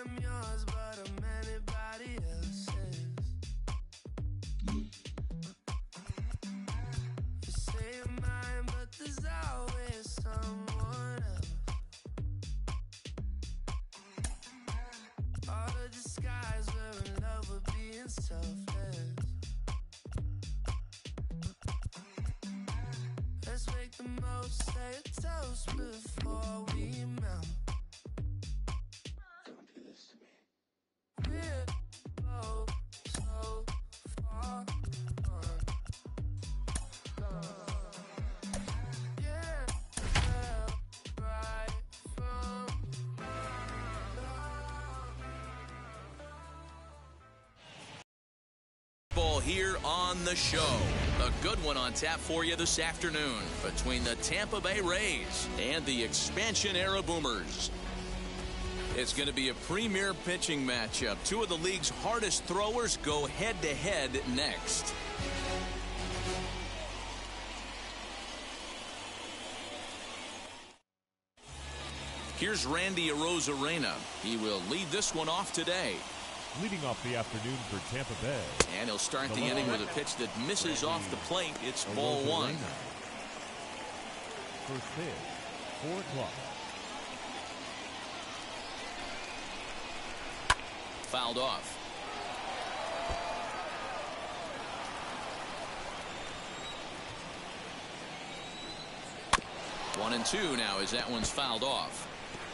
I'm yours, but I'm anybody else's. You say you're mine, but there's always someone else. All the disguise, we're in love with being selfless. Let's make the most, say a toast before we melt. Don't do this to me. We're both so far gone. Yeah, fell right from Ball here on the show. A good one on tap for you this afternoon between the Tampa Bay Rays and the expansion era Boomers. It's going to be a premier pitching matchup. Two of the league's hardest throwers go head-to-head next. Here's Randy Arozarena. He will lead this one off today. Leading off the afternoon for Tampa Bay. And he'll start the inning with a pitch that misses off the plate. It's ball one. First pitch, 4 o'clock. Fouled off. One and two now as that one's fouled off.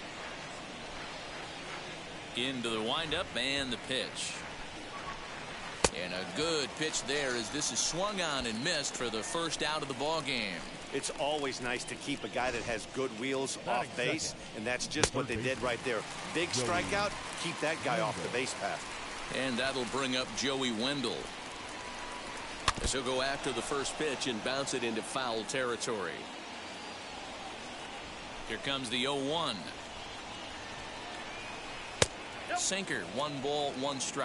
Into the windup and the pitch. And a good pitch there as this is swung on and missed for the first out of the ball game. It's always nice to keep a guy that has good wheels off base, and that's just what they did right there. Big strikeout, keep that guy off the base path. And that'll bring up Joey Wendell. As he'll go after the first pitch and bounce it into foul territory. Here comes the 0-1. Sinker, 1 ball, 1 strike.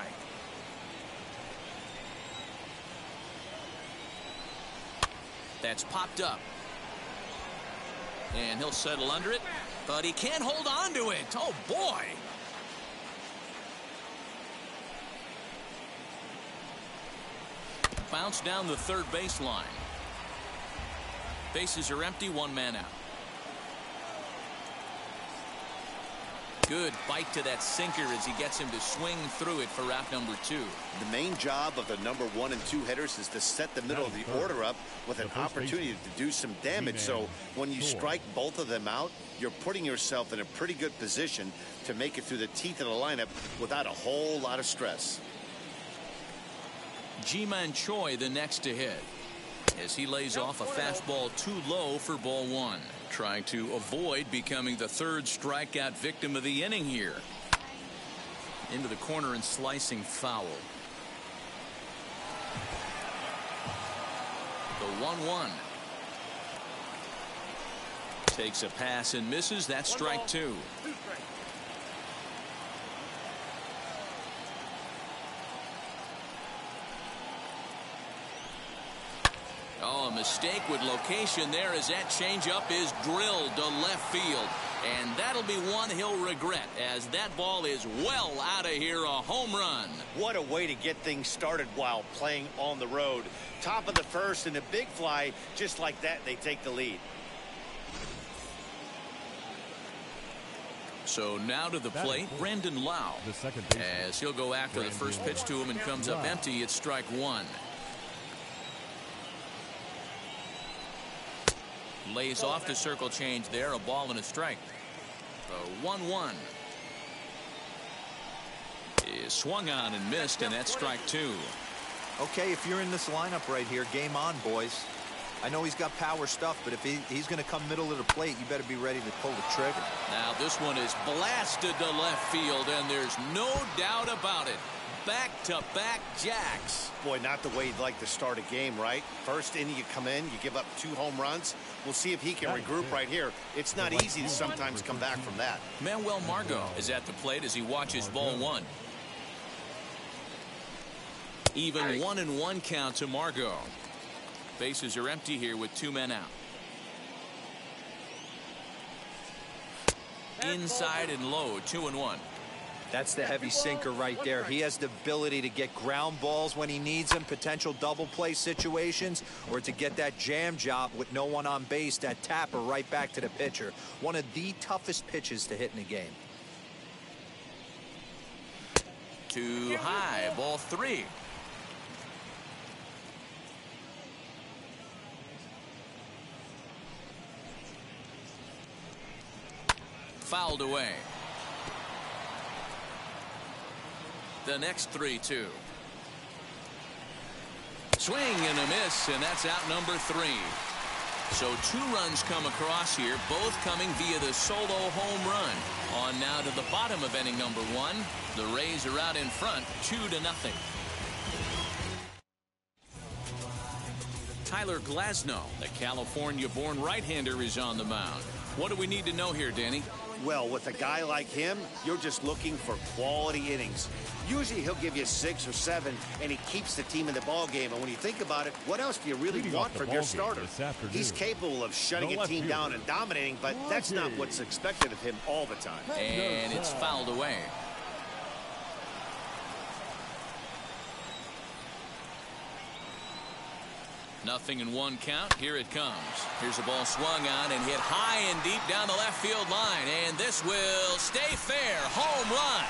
That's popped up. And he'll settle under it, but he can't hold on to it. Oh, boy. Bounce down the third baseline. Bases are empty, 1 man out. Good bite to that sinker as he gets him to swing through it for out number 2. The main job of the number 1 and 2 hitters is to set the middle of the order up with an opportunity to do some damage. So when you strike both of them out, you're putting yourself in a pretty good position to make it through the teeth of the lineup without a whole lot of stress. Ji-Man Choi the next to hit as he lays off a fastball too low for ball 1. Trying to avoid becoming the third strikeout victim of the inning here. Into the corner and slicing foul. The 1-1. Takes a pass and misses. That's strike 2. Oh, a mistake with location there as that changeup is drilled to left field. And that'll be one he'll regret as that ball is well out of here. A home run. What a way to get things started while playing on the road. Top of the first and a big fly. Just like that, they take the lead. So now to the plate, Brandon Lau. The second as he'll go after the first pitch to him and comes up empty. It's strike 1. Lays off the circle change there. A ball and a strike. The 1-1 is swung on and missed, and that's strike 2. Okay, if you're in this lineup right here, game on, boys. I know he's got power stuff, but if he's going to come middle of the plate, you better be ready to pull the trigger. Now this one is blasted to left field, and there's no doubt about it. Back-to-back jacks. Boy, not the way you'd like to start a game, right? First inning you come in, you give up 2 home runs. We'll see if he can regroup right here. It's not easy to sometimes come back from that. Manuel Margot is at the plate as he watches ball 1. Even 1-1 count to Margot. Bases are empty here with 2 men out. Inside and low, 2-1. That's the heavy sinker right there. He has the ability to get ground balls when he needs them, potential double play situations, or to get that jam job with no one on base, that tapper right back to the pitcher. One of the toughest pitches to hit in the game. Too high, ball 3. Fouled away. The next 3-2. Swing and a miss, and that's out number 3. So 2 runs come across here, both coming via the solo home run. On now to the bottom of inning number 1. The Rays are out in front, 2-0. Tyler Glasnow, the California-born right-hander, is on the mound. What do we need to know here, Danny? Well, with a guy like him, you're just looking for quality innings. Usually he'll give you 6 or 7, and he keeps the team in the ball game. And when you think about it, what else do you really want from your starter? He's capable of shutting a team down and dominating, but that's not what's expected of him all the time. And it's fouled away. Nothing in 1 count. Here it comes. Here's a ball swung on and hit high and deep down the left field line. And this will stay fair. Home run.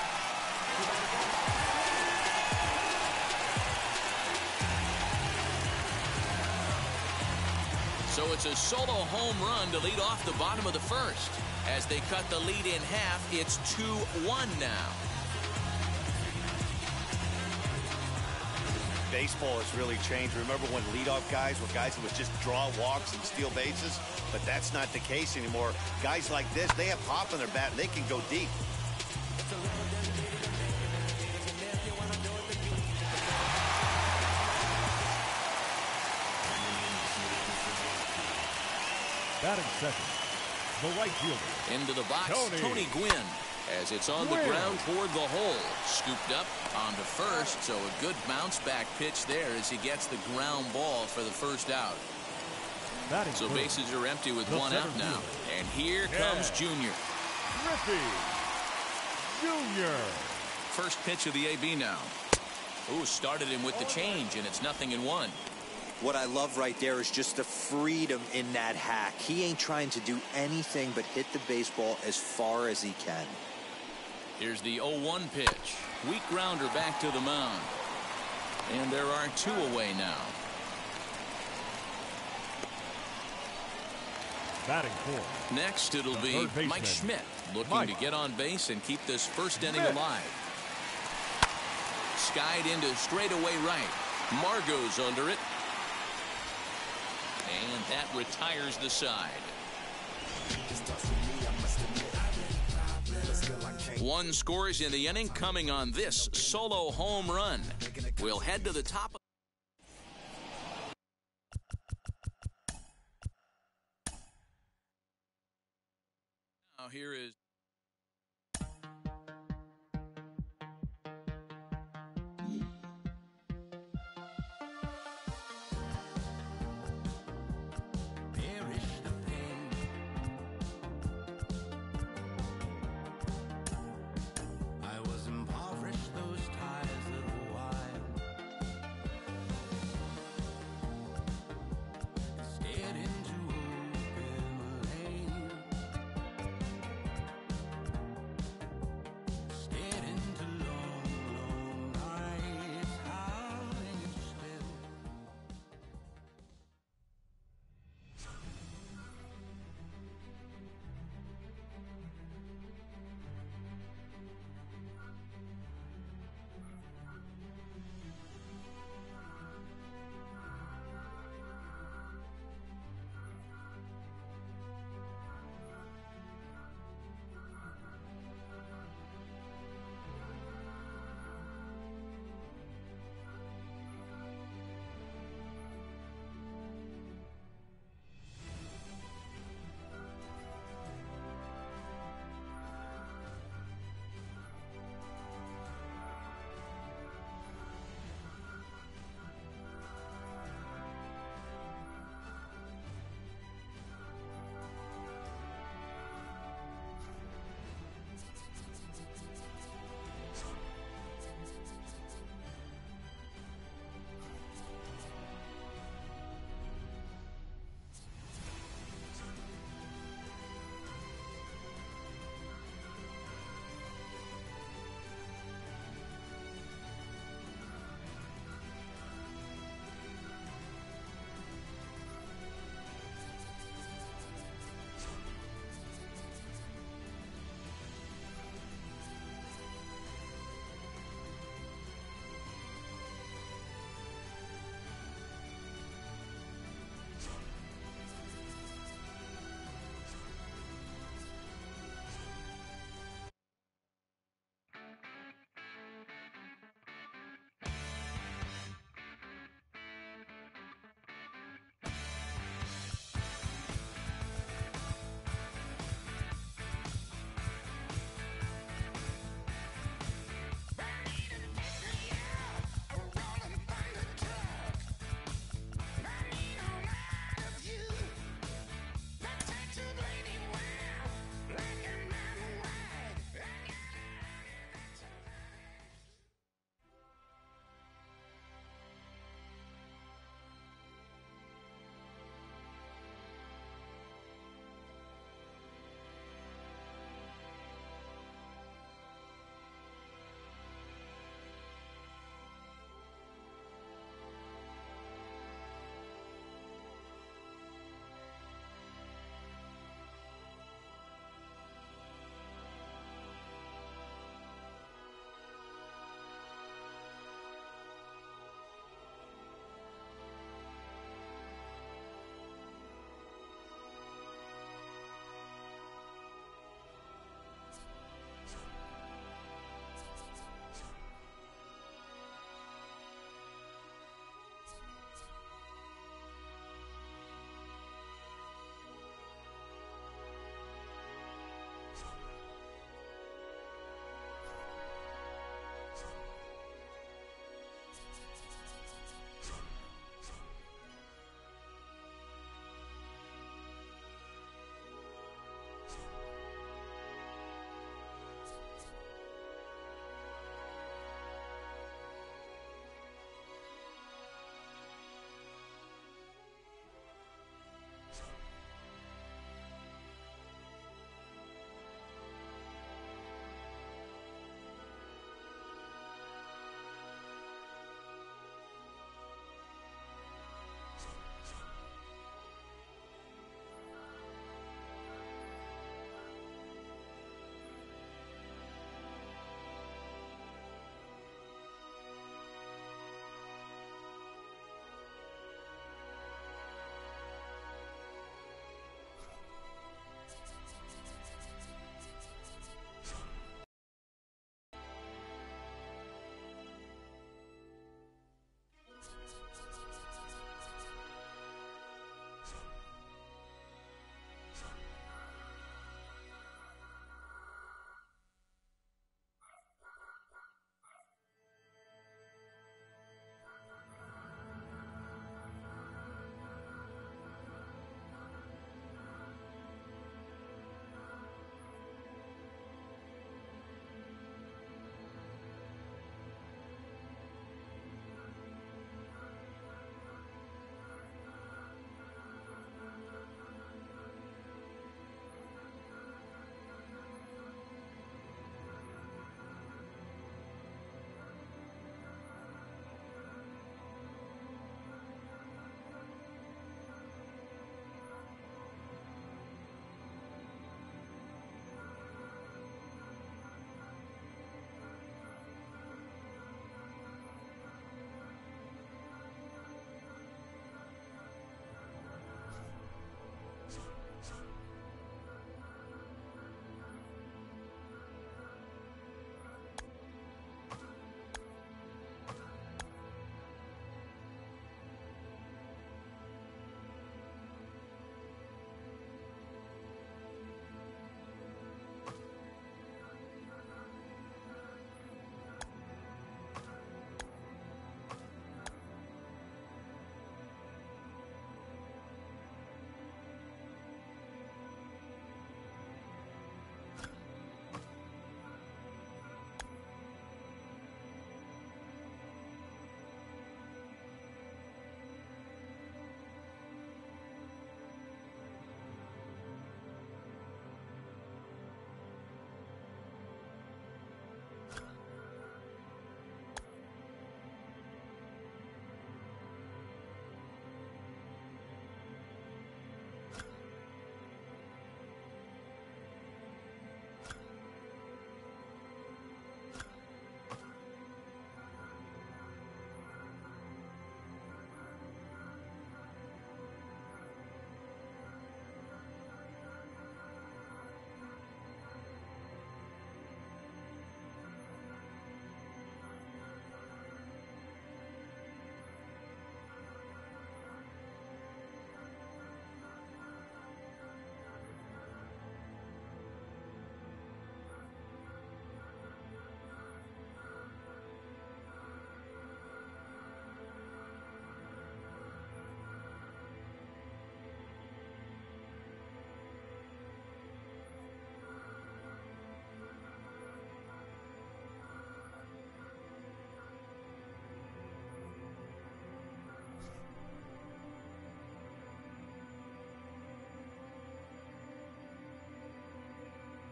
So it's a solo home run to lead off the bottom of the first. As they cut the lead in half, it's 2-1 now. Baseball has really changed. Remember when leadoff guys were guys who would just draw walks and steal bases? But that's not the case anymore. Guys like this, they have pop in their bat and they can go deep. Batting second, the right fielder. Into the box, Tony Gwynn. As it's on the ground toward the hole. Scooped up onto first, so a good bounce back pitch there as he gets the ground ball for the first out. So bases are empty with 1 out now. And here comes Junior. Griffey Junior. First pitch of the AB now. Ooh, started him with the change, and it's 0-1. What I love right there is just the freedom in that hack. He ain't trying to do anything but hit the baseball as far as he can. Here's the 0-1 pitch. Weak grounder back to the mound. And there are 2 away now. Batting fourth. Next, it'll be Mike Schmidt looking to get on base and keep this first inning alive. Skied into straightaway right. Margot's under it. And that retires the side. 1 scores in the inning coming on this solo home run. We'll head to the top. Now here is